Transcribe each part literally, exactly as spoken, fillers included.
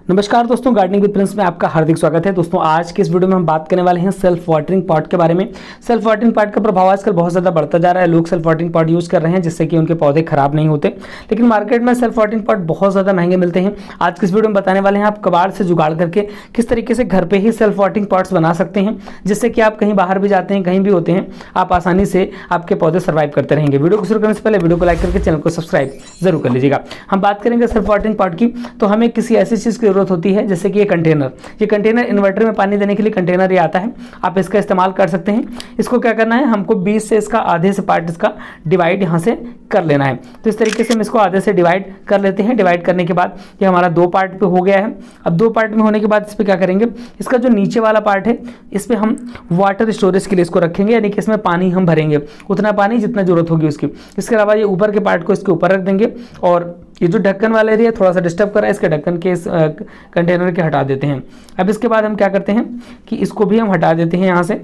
नमस्कार दोस्तों, gardening with Prince में आपका हार्दिक स्वागत है। दोस्तों आज के इस वीडियो में हम बात करने वाले हैं सेल्फ वाटरिंग पॉट के बारे में। सेल्फ वाटरिंग पॉट का प्रभाव आजकल बहुत ज़्यादा बढ़ता जा रहा है। लोग सेल्फ वाटरिंग पॉट यूज़ कर रहे हैं जिससे कि उनके पौधे खराब नहीं होते, लेकिन मार्केट में सेल्फ वाटरिंग पॉट बहुत ज़्यादा महंगे मिलते हैं। आज के इस वीडियो में बताने वाले हैं आप कबाड़ से जुगाड़ करके किस तरीके से घर पर ही सेल्फ वाटरिंग पॉट्स बना सकते हैं, जिससे कि आप कहीं बाहर भी जाते हैं, कहीं भी होते हैं, आप आसानी से आपके पौधे सर्वाइव करते रहेंगे। वीडियो को शुरू करने से पहले वीडियो को लाइक करके चैनल को सब्सक्राइब जरूर कर लीजिएगा। हम बात करेंगे सेल्फ वाटरिंग पॉट की, तो हमें किसी ऐसी चीज़ की जरूरत होती है जैसे कि ये कंटेनर ये कंटेनर इन्वर्टर में पानी देने के लिए कंटेनर ये आता है, आप इसका इस्तेमाल कर सकते हैं। इसको क्या करना है, हमको बीस से इसका आधे से पार्ट इसका डिवाइड यहाँ से कर लेना है। तो इस तरीके से हम इसको आधे से डिवाइड कर लेते हैं। डिवाइड करने के बाद ये हमारा दो पार्ट पे हो गया है। अब दो पार्ट में होने के बाद इस पर क्या करेंगे, इसका जो नीचे वाला पार्ट है इस पर हम वाटर स्टोरेज के लिए इसको रखेंगे, यानी कि इसमें पानी हम भरेंगे उतना पानी जितना जरूरत होगी उसकी। इसके अलावा ये ऊपर के पार्ट को इसके ऊपर रख देंगे और ये जो ढक्कन वाला एरिया थोड़ा सा डिस्टर्ब कर रहा है, इसके ढक्कन के इस कंटेनर के हटा देते हैं। अब इसके बाद हम क्या करते हैं कि इसको भी हम हटा देते हैं यहाँ से।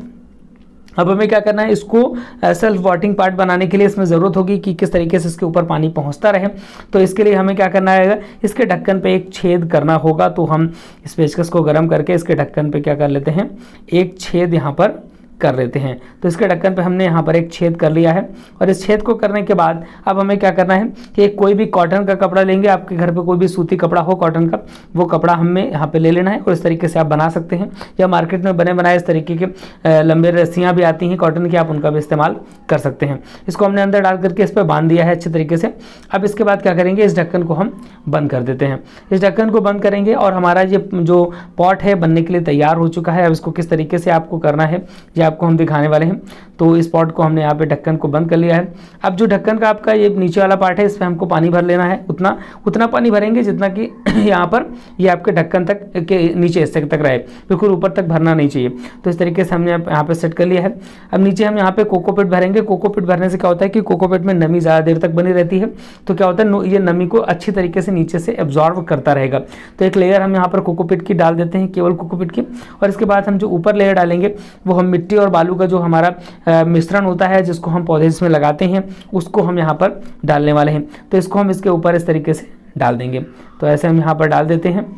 अब हमें क्या करना है, इसको सेल्फ वाटरिंग पार्ट बनाने के लिए इसमें ज़रूरत होगी कि किस तरीके से इसके ऊपर पानी पहुंचता रहे। तो इसके लिए हमें क्या करना है, इसके ढक्कन पे एक छेद करना होगा। तो हम इस पेचकस को गर्म करके इसके ढक्कन पे क्या कर लेते हैं, एक छेद यहाँ पर कर लेते हैं। तो इसके ढक्कन पे हमने यहाँ पर एक छेद कर लिया है। और इस छेद को करने के बाद अब हमें क्या करना है कि एक कोई भी कॉटन का कपड़ा लेंगे, आपके घर पे कोई भी सूती कपड़ा हो कॉटन का, वो कपड़ा हमें यहाँ पे ले लेना है और इस तरीके से आप बना सकते हैं। या मार्केट में बने बनाए इस तरीके के लंबे रस्सियाँ भी आती हैं कॉटन की, आप उनका भी इस्तेमाल कर सकते हैं। इसको हमने अंदर डाल करके इस पर बांध दिया है अच्छे तरीके से। अब इसके बाद क्या करेंगे, इस ढक्कन को हम बंद कर देते हैं। इस ढक्कन को बंद करेंगे और हमारा ये जो पॉट है बनने के लिए तैयार हो चुका है। अब इसको किस तरीके से आपको करना है ये आपको हम दिखाने वाले हैं। तो इस पॉट को हमने यहाँ पे ढक्कन को बंद कर लिया है। अब जो ढक्कन का आपका ये नीचे वाला पार्ट है, इस पर हमको पानी भर लेना है। उतना उतना पानी भरेंगे जितना कि यहाँ पर ये आपके ढक्कन तक के नीचे हिस्से तक रहे, बिल्कुल ऊपर तक भरना नहीं चाहिए। तो इस तरीके से हमने यहाँ पे सेट कर लिया है। अब नीचे हम यहाँ पे कोकोपीट भरेंगे। कोकोपीट भरने से क्या होता है कि कोकोपीट में नमी ज़्यादा देर तक बनी रहती है, तो क्या होता है ये नमी को अच्छी तरीके से नीचे से एब्जॉर्व करता रहेगा। तो एक लेयर हम यहाँ पर कोकोपीट की डाल देते हैं, केवल कोकोपीट की। और इसके बाद हम जो ऊपर लेयर डालेंगे वो हम मिट्टी और बालू का जो हमारा मिश्रण होता है जिसको हम पौधे इसमें लगाते हैं, उसको हम यहाँ पर डालने वाले हैं। तो इसको हम इसके ऊपर इस तरीके से डाल देंगे। तो ऐसे हम यहाँ पर डाल देते हैं।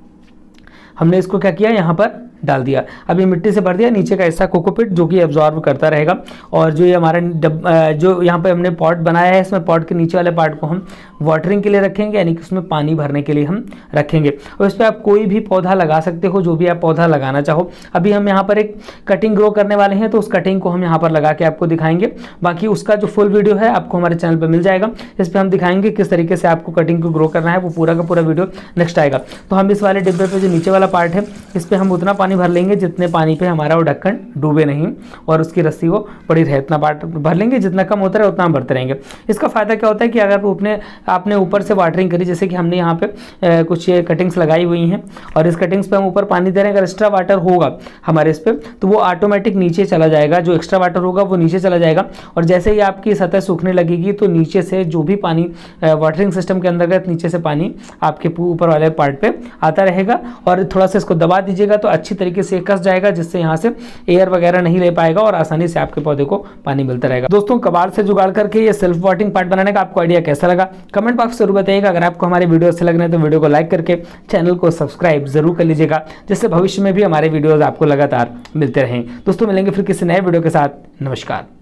हमने इसको क्या किया, यहाँ पर डाल दिया। अब ये मिट्टी से भर दिया, नीचे का हिस्सा कोकोपीट जो कि एब्जॉर्ब करता रहेगा। और जो ये हमारा जो यहाँ पे हमने पॉट बनाया है, इसमें पॉट के नीचे वाले पार्ट को हम वाटरिंग के लिए रखेंगे, यानी कि उसमें पानी भरने के लिए हम रखेंगे। और इस पर आप कोई भी पौधा लगा सकते हो, जो भी आप पौधा लगाना चाहो। अभी हम यहाँ पर एक कटिंग ग्रो करने वाले हैं, तो उस कटिंग को हम यहाँ पर लगा के आपको दिखाएंगे। बाकी उसका जो फुल वीडियो है आपको हमारे चैनल पर मिल जाएगा। इस पर हम दिखाएंगे किस तरीके से आपको कटिंग को ग्रो करना है, वो पूरा का पूरा वीडियो नेक्स्ट आएगा। तो हम इस वाले डिब्बे पर जो नीचे वाला पार्ट है, इस पर हम उतना पानी भर लेंगे जितने पानी पे हमारा वो ढक्कन डूबे नहीं और उसकी रस्सी वो पड़ी रहे। इतना पार्ट भर लेंगे, जितना कम होता है उतना हम भरते रहेंगे। इसका फायदा क्या होता है कि अगर अपने आपने ऊपर से वाटरिंग करी, जैसे कि हमने यहाँ पे ए, कुछ ये कटिंग्स लगाई हुई हैं और इस कटिंग्स पे हम ऊपर पानी दे रहे हैं, अगर एक्स्ट्रा वाटर होगा हमारे इस पर तो वो ऑटोमेटिक नीचे चला जाएगा। जो एक्स्ट्रा वाटर होगा वो नीचे चला जाएगा और जैसे ही आपकी सतह सूखने लगेगी तो नीचे से जो भी पानी वाटरिंग सिस्टम के अंतर्गत नीचे से पानी आपके ऊपर वाले पार्ट पे आता रहेगा। और थोड़ा सा इसको दबा दीजिएगा तो अच्छी तरीके से कस जाएगा, जिससे यहाँ से एयर वगैरह नहीं ले पाएगा और आसानी से आपके पौधे को पानी मिलता रहेगा। दोस्तों कबाड़ से जुगाड़ करके ये सेल्फ वाटरिंग पार्ट बनाने का आपको आइडिया कैसा लगा, कमेंट बॉक्स जरूर बताइएगा। अगर आपको हमारे वीडियो अच्छे लग रहे हैं तो वीडियो को लाइक करके चैनल को सब्सक्राइब जरूर कर लीजिएगा, जिससे भविष्य में भी हमारे वीडियोज आपको लगातार मिलते रहें। दोस्तों मिलेंगे फिर किसी नए वीडियो के साथ। नमस्कार।